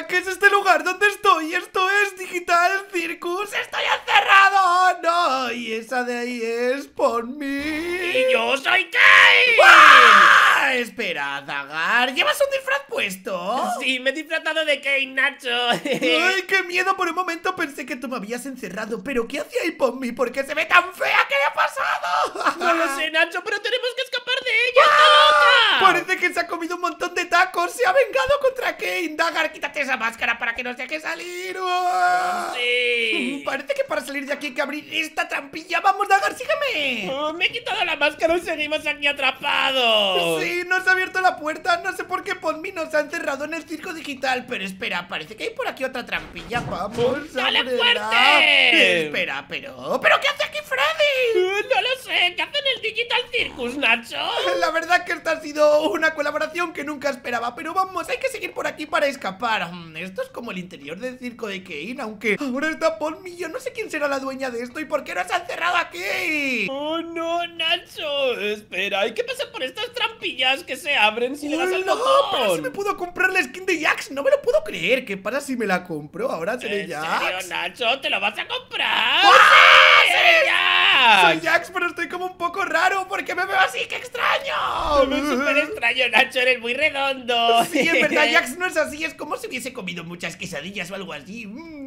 espera, ¿qué es este lugar? ¿Dónde estoy? Esto es Digital Circus. ¡Estoy encerrado! ¡No! Y esa de ahí es Ponmi. ¡Y yo soy Kane! ¡Ah! Espera, Dagar, ¿llevas un disfraz puesto? Sí, me he disfrazado de Kane, Nacho. ¡Ay, qué miedo! Por un momento pensé que tú me habías encerrado. ¿Pero qué hacía ahí Ponmi? ¿Por qué se ve tan fea? ¿Qué le ha pasado? No lo sé, Nacho, pero tenemos que escapar de ella. ¡Está loca! Parece que se ha comido un montón de tacos. Se ha vengado contra Kane. Dagar, quítate esa máscara para que nos deje salir. Sí. Parece que para salir de aquí hay que abrir esta trampilla. Vamos, Dagar, sígueme. Oh, me he quitado la máscara y seguimos aquí atrapados. Sí, nos ha abierto la puerta. No sé por qué Ponmi nos ha encerrado en el circo digital. Pero espera, parece que hay por aquí otra trampilla. Vamos, ¡Dale ábrela. fuerte! Espera, ¿pero qué hace aquí Freddy? No lo sé, ¿qué hacen el Digital Circus, Nacho? La verdad que esta ha sido una colaboración que nunca esperaba. Pero vamos, hay que seguir por aquí para escapar. Esto es como el interior del circo de Kane. Aunque ahora está Ponmi. Yo no sé quién será la dueña de esto y por qué nos ha encerrado aquí. Oh, no, Nacho. Espera, hay que pasar por estas trampillas que se abren si le das al No, botón. pero si me puedo comprar la skin de Jax. No me lo puedo creer. ¿Qué pasa si me la compro? Ahora seré ¿En Jax. serio, Nacho? ¿Te lo vas a comprar? ¡Ah, ¡Sí! sí! ¡Eres Jax! Soy Jax, pero estoy como un poco raro. ¿Por qué me veo así? ¡Qué extraño! Es súper extraño, Nacho, eres muy redondo. Sí, en verdad, Jax no es así. Es como si hubiese comido muchas quesadillas o algo así.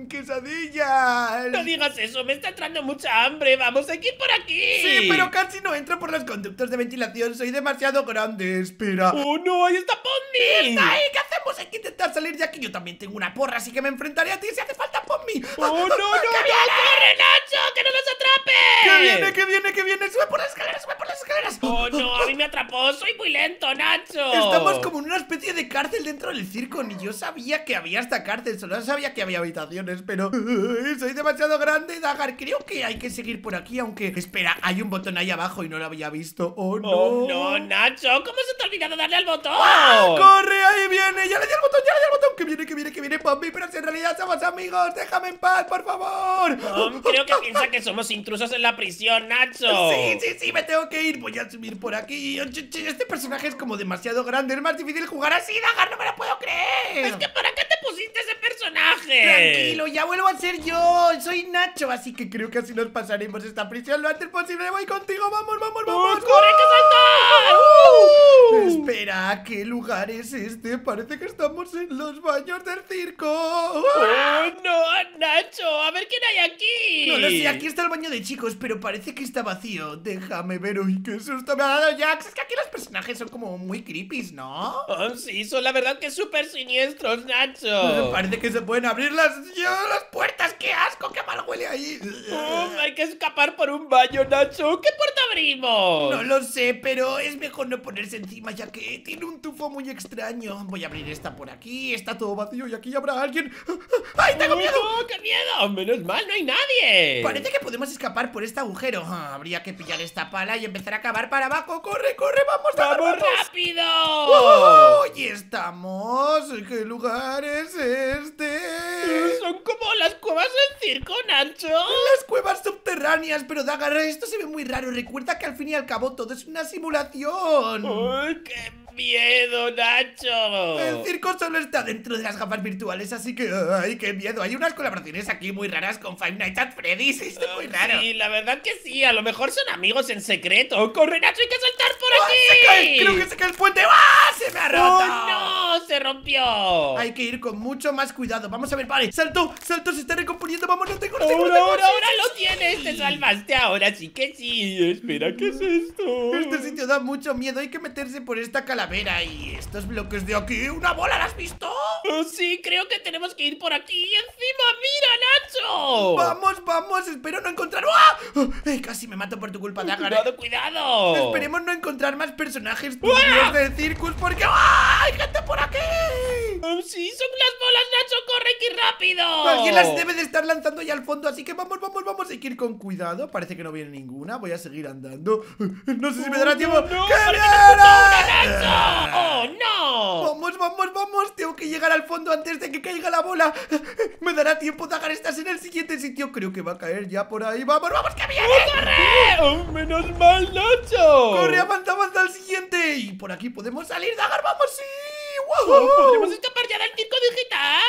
¡Quesadillas! No digas eso, me está entrando mucha hambre. Vamos, hay que ir por aquí. Sí, pero casi no entro por los conductos de ventilación. Soy demasiado grande. Espera. ¡Oh, no! ¡Ahí está Ponmi! ¡Está ahí! ¿Qué hacemos? Hay que intentar salir de aquí. Yo también tengo una porra, así que me enfrentaré a ti si hace falta Ponmi. ¡Oh, no, no, no! ¡Corre, Nacho! ¡Que no nos atrape! ¡Que viene, que viene, que viene! ¡Sube por las escaleras, sube por las escaleras! ¡Oh, no! A mí me atrapó. Soy muy lento, Nacho. Estamos como en una especie de cárcel dentro del circo. Ni yo sabía que había esta cárcel. Solo sabía que había habitaciones, pero soy demasiado grande, Dagar. Creo que hay que seguir por aquí, aunque... Espera, hay un botón ahí abajo y no lo había visto. ¡Oh, no! ¡Oh, no, Nacho! ¿Cómo se te ha olvidado darle al botón? ¡Ah! ¡Corre! ¡Ahí viene! ¡Ya le di al botón! ¡Ya le di al botón! ¡Que viene, Ponmi! Pero si en realidad somos amigos. ¡Déjame en paz, por favor! Creo que piensa que somos intrusos en la prisión, Nacho. Sí, me tengo que ir. Voy a subir por aquí. Este personaje es como demasiado grande. Es más difícil jugar así, Dagar. No me lo puedo creer. Es que ¿para qué te pusiste ese personaje? Tranquilo, ya vuelvo a ser yo. Soy Nacho, así que creo que así nos pasaremos esta prisión lo antes posible. Voy contigo, vamos. ¡Corre, que salta! Espera, ¿qué lugar es este? Parece que estamos en los baños del circo. ¡Oh, no, Nacho! A ver quién hay aquí. No lo sé, aquí está el baño de chicos, pero parece que está vacío. Déjame ver, uy, qué susto me ha dado Jax. Es que aquí los personajes son como muy creepy, ¿no? Oh, sí, son la verdad que súper siniestros, Nacho. Parece que se pueden abrir las puertas. ¡Qué asco! ¡Qué mal huele ahí! Hay que escapar por un baño, Nacho. ¿Qué puerta abrimos? No lo sé, pero es mejor no ponerse encima, ya que tiene un tufo muy extraño. Voy a abrir esta por aquí. Está todo vacío y aquí habrá alguien. ¡Ay, tengo miedo! ¡No, qué miedo! Menos mal, no hay nadie. Parece que podemos escapar por este agujero. Habría que pillar esta pala y empezar a cavar para abajo. ¡Corre, vamos! ¡Vamos rápido! ¡Oh! ¡Y estamos! ¿Qué lugar es este? Son como las cuevas del circo, Nacho. Las cuevas subterráneas, pero Dagar, esto se ve muy raro. Recuerda que al fin y al cabo todo es una simulación. ¡Ay, qué miedo, Nacho! El circo solo está dentro de las gafas virtuales, así que... ¡ay, qué miedo! Hay unas colaboraciones aquí muy raras con Five Nights at Freddy's. Esto es muy raro. Sí, la verdad que sí. A lo mejor son amigos en secreto. ¡Corre, Nacho! ¡Hay que saltar por ¡Oh, aquí! se cae! Creo que se cae el puente. ¡Ah! ¡Se me ha roto! ¡Oh, no! ¡Se rompió! Hay que ir con mucho más cuidado. Vamos a ver, vale. ¡Salto! Se está recomponiendo. Vamos, no tengo. Ahora lo tienes. Te salvaste. Ahora sí que sí. Espera, ¿qué es esto? Este sitio da mucho miedo. Hay que meterse por esta calavera. Y estos bloques de aquí. ¡Una bola! ¿La has visto? Oh, sí, creo que tenemos que ir por aquí. Y encima, mira, Nacho. Vamos. Espero no encontrar... ¡Ah! Casi me mato por tu culpa, Dagar. Cuidado. Esperemos no encontrar más personajes turbios del circus. Porque... ¡ah! ¡Hay gente por aquí! Oh, sí, son las bolas, Nacho. Corre aquí rápido. Alguien las debe de estar lanzando ya al fondo. Así que vamos. Hay que ir con cuidado. Parece que no viene ninguna. Voy a seguir andando. No sé si me dará tiempo. no, ¡Que parece viene! Nacho. ¡Oh, no! Vamos. Tengo que llegar al fondo antes de que caiga la bola. Me dará tiempo, Dagar. Estás en el siguiente sitio. Creo que va a caer ya por ahí. ¡Vamos, que viene! ¡Corre! ¡Oh, menos mal, Nacho! ¡Corre, avanza al siguiente! Y por aquí podemos salir, Dagar. ¡Vamos, sí! ¿Podremos escapar ya del circo digital?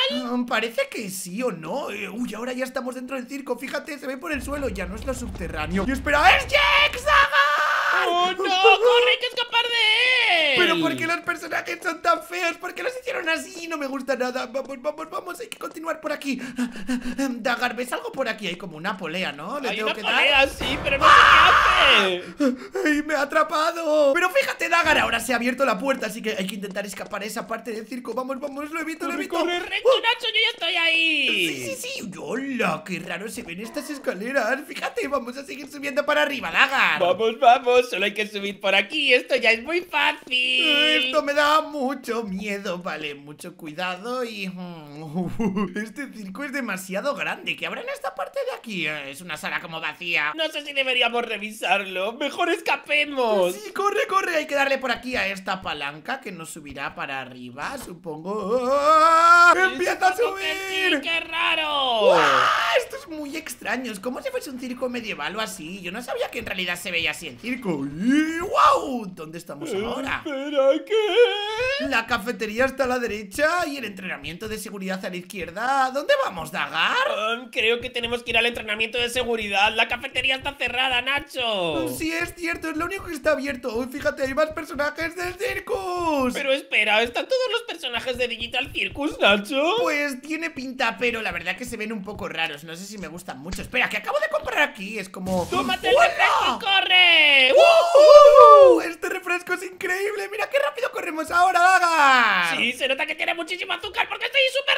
Parece que sí o no. Uy, ahora ya estamos dentro del circo. Fíjate, se ve por el suelo. Ya no es lo subterráneo. Y espera, ¡es Jax! ¡Dagar! ¡Oh, no! ¡Corre, hay que escapar de él! ¿Pero por qué los personajes son tan feos? ¿Por qué los hicieron así? No me gusta nada. Vamos, vamos, vamos. Hay que continuar por aquí. Dagar, ¿ves algo por aquí? Hay como una polea, ¿no? ¿Le Hay tengo una que polea, dar? sí, pero no sé qué hace. ¡Ay, me ha atrapado! Pero fíjate, Dagar, ahora se ha abierto la puerta, así que hay que intentar escapar a esa parte del circo. Vamos, vamos, lo evito, lo evito. ¡Correcto, Nacho! ¡Yo ya estoy ahí! Sí, sí, sí. ¡Hola! ¡Qué raro se ven estas escaleras! Fíjate, vamos a seguir subiendo para arriba, Dagar. Vamos, vamos, solo hay que subir por aquí. Esto ya es muy fácil. Esto me da mucho miedo, vale, mucho cuidado y... Este circo es demasiado grande. ¿Qué habrá en esta parte de aquí? Es una sala como vacía. No sé si deberíamos revisarlo. Mejor escapemos. Sí, corre, corre. Hay que darle por aquí a esta palanca que nos subirá para arriba, supongo. ¡Ah! ¡Empieza a Supongo que sí, subir! ¡qué raro! ¡Guau! Esto es muy extraño. Es como si fuese un circo medieval o así. Yo no sabía que en realidad se veía así el circo. ¡Y wow! ¿Dónde estamos ahora? Espera, ¿qué? La cafetería está a la derecha y el entrenamiento de seguridad a la izquierda. ¿Dónde vamos, Dagar? Creo que tenemos que ir al entrenamiento de seguridad. La cafetería está cerrada, Nacho. Sí, es cierto, es lo único que está abierto. Uy, fíjate, hay más personajes del circus. Pero espera, ¿están todos los personajes de Digital Circus, Nacho? Pues tiene pinta, pero la verdad que se ven un poco raros. No sé si me gustan mucho. Espera, que acabo de comprar aquí. Es como... ¡Tómate el ¡Hola! refresco y corre! Este refresco es increíble. Mira qué rápido corremos ahora, Dagar. Sí, se nota que tiene muchísimo azúcar porque estoy súper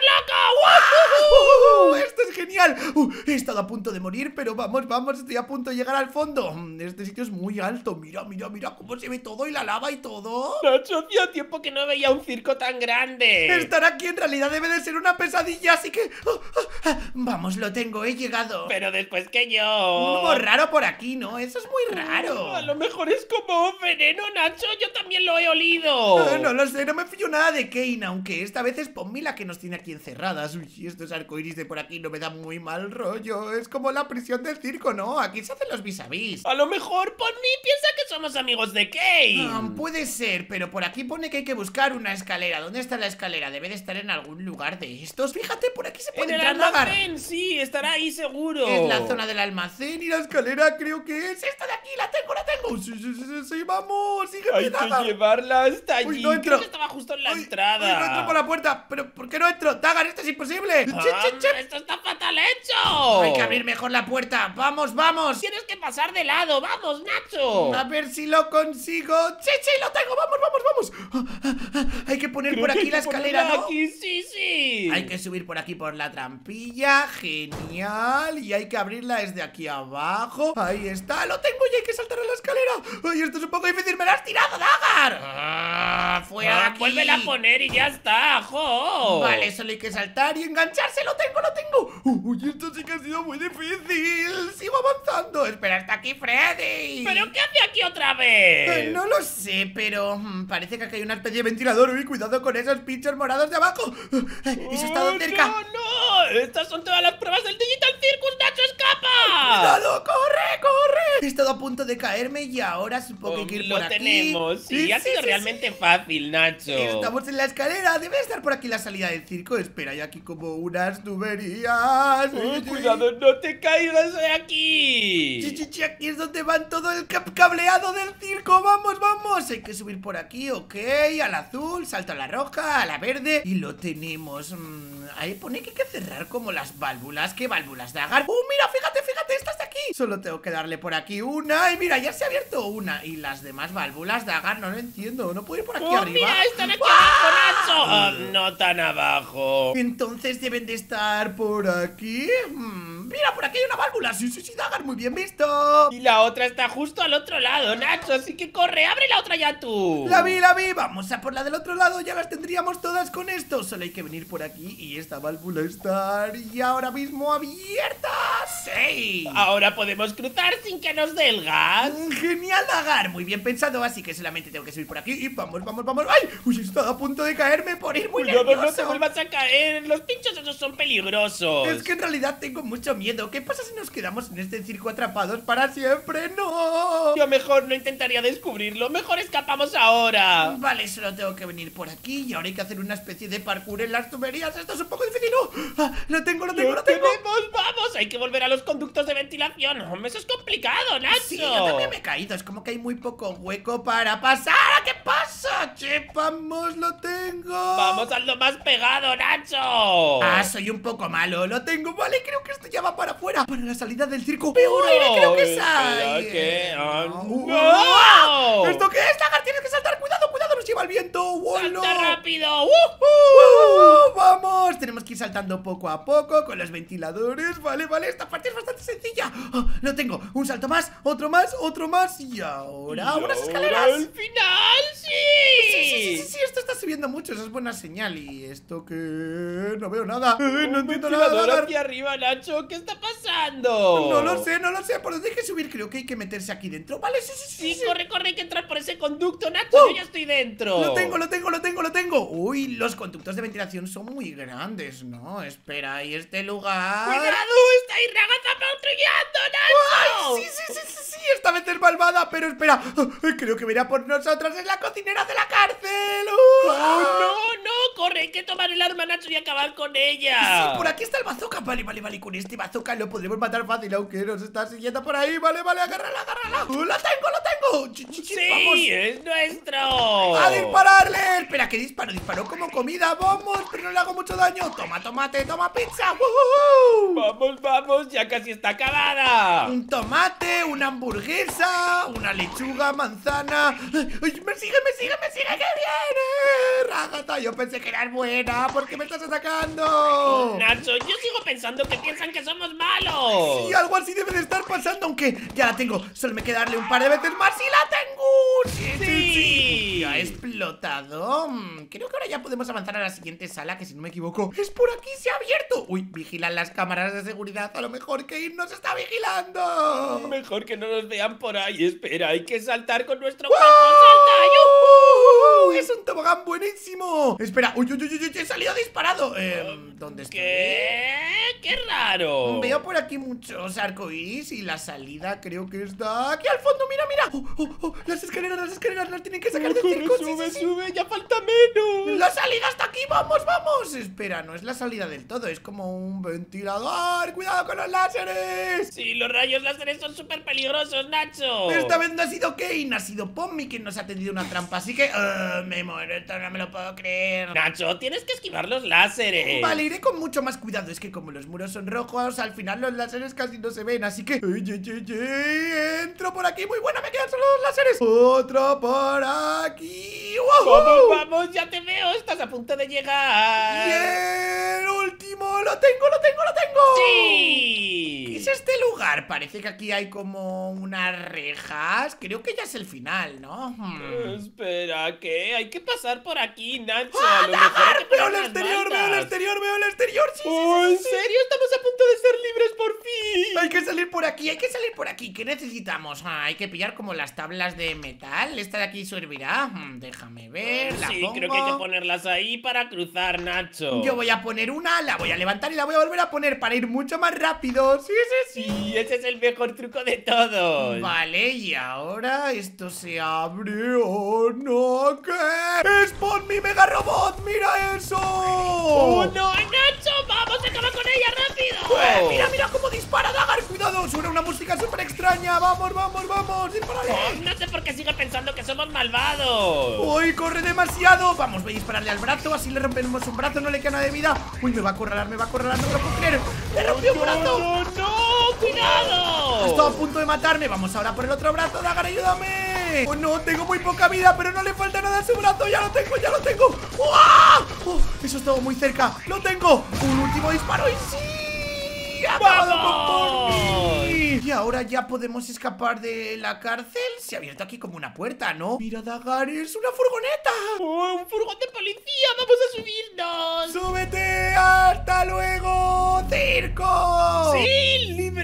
loco. Esto es genial. He estado a punto de morir, pero vamos, vamos, estoy a punto de llegar al fondo. Este sitio es muy alto. Mira, mira, mira cómo se ve todo y la lava y todo. Nacho, hacía tiempo que no veía un circo tan grande. Estar aquí en realidad debe de ser una pesadilla, así que... Vamos, lo tengo, he llegado. Pero después que yo... Algo raro por aquí, ¿no? Eso es muy raro. A lo mejor es como veneno, Nacho. Yo también lo he olido. No lo sé, no me fío nada de Kane, aunque esta vez es Pommy la que nos tiene aquí encerradas. Uy, estos arcoiris de por aquí no me dan muy mal rollo. Es como la prisión del circo, ¿no? Aquí se hacen los vis a vis. A lo mejor Pommy piensa que somos amigos de Kane. Puede ser, pero por aquí pone que hay que buscar una escalera. ¿Dónde está la escalera? Debe de estar en algún lugar de estos. Fíjate, por aquí se puede En el entrar, Dagar. almacén, sí, estará ahí seguro. Es la zona del almacén y la escalera creo que es esta de aquí. La tengo, la tengo. Sí, sí, sí, sí, sí, vamos, sígueme, Hay que Dagar. llevarla hasta allí. Uy, no entro. Creo que estaba justo en la entrada. Uy, no entro por la puerta. ¿Pero por qué no entro? Dagar, esto es imposible. ¡Esto está fatal hecho! Hay que abrir mejor la puerta. Vamos, vamos. Tienes que pasar de lado. ¡Vamos, Nacho! A ver si lo consigo. Sí, sí, lo tengo. Vamos, vamos, vamos. Hay que poner por Creo que aquí hay la que escalera, ponerla ¿no? aquí, sí, sí. Hay que subir por aquí por la trampilla. Genial. Y hay que abrirla desde aquí abajo. Ahí está, lo tengo y hay que saltar a la escalera. Ay, esto es un poco difícil. Me la has tirado, Dagar. Fuera de aquí. Vuélvela a poner y ya está, jo. Vale, solo hay que saltar y engancharse. Lo tengo, lo tengo. Uy, esto sí que ha sido muy difícil. Sigo avanzando. Espera, está aquí Freddy. ¿Pero qué hace aquí otra vez? No lo sé, pero parece que aquí hay una especie de ventilador. Uy, cuidado con esos pinchos morados de abajo. Eso ha estado cerca. ¡No, no! Estas son todas las pruebas del Digital Circus, Nacho, escapa. ¡Cuidado! ¡Corre, corre! He estado a punto de caerme y ahora supongo que hay que ir por Lo aquí. tenemos, sí, ha sido realmente fácil, Nacho. Estamos en la escalera, debe estar por aquí la salida del circo. Espera, hay aquí como unas tuberías. Cuidado, no te caigas de aquí. Aquí es donde van todo el cableado del circo. Vamos, vamos. Hay que subir por aquí, ok. Al azul, salto a la roja, a la verde. Y lo tenemos. Ahí pone que hay que cerrar como las válvulas. ¿Qué válvulas, Dagar? Mira, fíjate, fíjate, estas de aquí. Solo tengo que darle por aquí una. Y mira, ya se ha abierto una. Y las demás válvulas, Dagar, no lo entiendo. No puedo ir por aquí arriba. Mira, están aquí abajo, Nacho. No tan abajo. Entonces deben de estar por aquí. Mira, por aquí hay una válvula. Sí, sí, sí, Dagar, muy bien visto. Y la otra está justo al otro lado, Nacho. Así que corre, abre la otra ya tú. La vi, la vi. Vamos a por la del otro lado. Ya las tendríamos todas con esto. Solo hay que venir por aquí y esta válvula estaría ahora mismo abiertas. ¡Sí! Ahora podemos cruzar sin que nos dé el gas. Genial, Dagar, muy bien pensado, así que solamente tengo que subir por aquí y vamos, vamos, vamos. ¡Ay! Uy, estaba a punto de caerme por ir muy Cuidado, nervioso. no te vuelvas a caer. Los pinchos esos son peligrosos. Es que en realidad tengo mucho miedo. ¿Qué pasa si nos quedamos en este circo atrapados para siempre? ¡No! Yo mejor no intentaría descubrirlo. Mejor escapamos ahora. Vale, solo tengo que venir por aquí y ahora hay que hacer una especie de parkour en las tuberías. Esto es un poco difícil. ¡No! ¡Ah! Lo tengo, lo tengo, lo tengo. ¡Tenemos! ¡Vamos! Hay que volver a los conductos de ventilación. Hombre, eso es complicado, Nacho. Sí, yo también me he caído. Es como que hay muy poco hueco para pasar. ¿Qué pasa? Che, vamos, lo tengo. Vamos al lo más pegado, Nacho. Ah, soy un poco malo. Lo tengo, vale. Creo que esto ya va para afuera. Para la salida del circo. ¡Veo un aire! Creo que espera, sale. ¿qué? ¡No! ¿Esto qué es, Dagar? Tienes que saltar. Cuidado, cuidado. Nos lleva el viento. ¡Wolo! ¡Salta rápido! ¡Vamos! Tenemos que ir saltando poco a poco con los ventiladores. Vale, vale, esta parte es bastante sencilla. Lo tengo, un salto más, otro más, otro más. Y ahora, unas escaleras. ¡Al final! Sí, esto está subiendo mucho, eso es buena señal. ¿Y esto qué? No veo nada. No entiendo nada, Dagar. Hacia arriba, Nacho, ¿qué está pasando? No lo sé, por donde hay que subir. Creo que hay que meterse aquí dentro. Vale, Sí, corre, corre, hay que entrar por ese conducto, Nacho. Yo ya estoy dentro. Lo tengo. Uy, los conductos de ventilación son muy grandes, ¿no? Espera, ¿y este lugar? ¡Cuidado! ¡Está ahí Ragatha patrullando, Nacho! ¡Ay, sí! Esta vez es malvada, pero espera. Creo que verá por nosotros. Es la cocinera de la cárcel. No! ¡Corre! Hay que tomar el arma, Nacho, y acabar con ella. Sí, por aquí está el bazooka. Vale. Con este bazooka lo podremos matar fácil, aunque nos está siguiendo por ahí. Vale, agárrala. ¡Lo tengo! ¡Sí! ¡Vamos! ¡Es nuestro! ¡A dispararle! Espera, que disparó como comida. Vamos, pero no le hago mucho daño. Toma tomate, toma pizza. Vamos, ya casi está acabada. Un tomate, una hamburguesa, una lechuga, manzana. ¡Ay, me sigue, que viene! Ragatha, yo pensé que eras buena. ¿Por qué me estás atacando? Nacho, yo sigo pensando que piensan que somos malos. Sí, algo así debe de estar pasando, aunque ya la tengo. Solo me queda darle un par de veces más y la tengo. Sí. Ha explotado. Creo que ahora ya podemos avanzar a la siguiente sala, que si no me equivoco es por aquí, se ha abierto. Uy, vigilan las cámaras de seguridad. A lo mejor Kane nos está vigilando. Mejor que no nos vean por ahí. Espera, hay que saltar con nuestro ¡Wow! cuerpo. ¡Salta! ¡Yujú! ¡Es un tobogán buenísimo! Espera, uy, he salido disparado. ¿Dónde estoy? ¡Qué raro! Veo por aquí muchos arcoíris y la salida creo que está aquí al fondo. Mira. Las escaleras las tienen que sacar del circo. Sube, ya falta menos. La salida está aquí, vamos. Espera, no es la salida del todo, es como un ventilador. Cuidado con los láseres. Sí, los rayos láseres son súper peligrosos, Nacho. Esta vez no ha sido Kane, ha sido Pommy quien nos ha tendido una trampa. Así que me muero, esto no me lo puedo creer. Nacho, tienes que esquivar los láseres. Vale, iré con mucho más cuidado. Es que como los muros son rojos, al final los láseres casi no se ven. Así que entro por aquí. Muy buena, me quedan solo los láseres. Otro por aquí. Vamos, ya te veo. Estás a punto de llegar. Y el último, lo tengo. Sí. ¿Qué es este lugar? Parece que aquí hay como unas rejas. Creo que ya es el final, ¿no? Espera, ¿qué? Hay que pasar por aquí, Nacho. ¡Ah, A lo mejor hay que veo poner el las exterior, bandas. veo el exterior! Sí. ¿En serio? Estamos a punto de ser libres por fin. Hay que salir por aquí, ¿qué necesitamos? Hay que pillar como las tablas de metal. ¿Esta de aquí servirá? Déjame ver, la Sí, pongo. creo que hay que ponerlas ahí para cruzar, Nacho. Yo voy a poner una, la voy a levantar y la voy a volver a poner para ir mucho más rápido. Sí. Sí, ese es el mejor truco de todos. Vale, y ahora esto se abre. ¡Oh, no! ¿Qué? ¡Spawn mi mega robot! ¡Mira eso! ¡Oh, no, Nacho! ¡Vamos, acaba con ella rápido! Mira cómo dispara, Dagar. Cuidado, suena una música súper extraña. Vamos, dispárale. No sé por qué sigue pensando que somos malvados. ¡Uy, corre demasiado! Vamos, voy a dispararle al brazo, así le rompemos un brazo, no le queda nada de vida. Uy, me va a acorralar, no me lo puedo creer. ¡Le rompí un brazo! ¡No! ¡Cuidado! Está a punto de matarme. Vamos ahora por el otro brazo, Dagar, ayúdame. Oh, no, tengo muy poca vida, pero no le falta nada a su brazo. Ya lo tengo. ¡Uah! Oh, eso estaba muy cerca. Lo tengo. Un último disparo y sí. ¡Acabado por mí! Y ahora ya podemos escapar de la cárcel. Se ha abierto aquí como una puerta, ¿no? Mira, Dagar, es una furgoneta. ¡Oh, un furgón de policía! ¡Vamos a subirnos! ¡Súbete! ¡Hasta luego, circo! ¡Sí! ¡Libre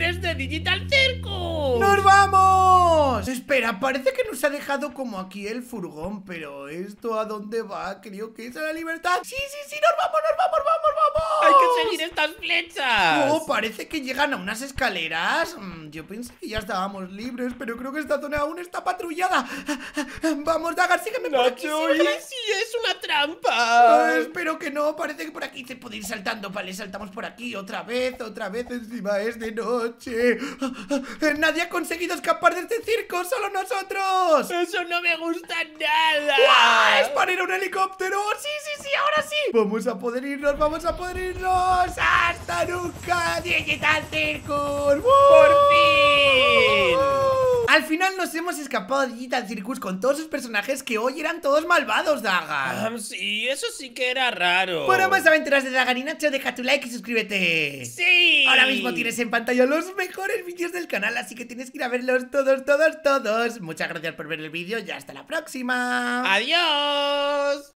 libres de Digital Circus. ¡Nos vamos! Espera, parece que nos ha dejado como aquí el furgón, pero ¿esto a dónde va? Creo que es a la libertad. Sí, nos vamos, vamos. Hay que seguir estas flechas. Oh, parece que llegan a unas escaleras. Yo pensé que ya estábamos libres, pero creo que esta zona aún está patrullada. Vamos, Dagar, sígueme por aquí. Nacho, ¿y sígueme. si es una trampa? Espero que no, parece que por aquí se puede ir saltando. Vale, saltamos por aquí otra vez, encima es de noche. Nadie ha conseguido escapar de este circo, solo nosotros. Eso no me gusta nada. ¡Guau! ¡Es para ir a un helicóptero! ¡Sí, ahora sí! Vamos a poder irnos. ¡Hasta nunca! ¡Digital Circus! ¡Por fin! Al final nos hemos escapado de Digital Circus con todos sus personajes que hoy eran todos malvados, Dagar. Sí, eso sí que era raro. Para más aventuras de Dagar y Nacho, deja tu like y suscríbete. ¡Sí! Ahora mismo tienes en pantalla los mejores vídeos del canal, así que tienes que ir a verlos todos. Muchas gracias por ver el vídeo y hasta la próxima. ¡Adiós!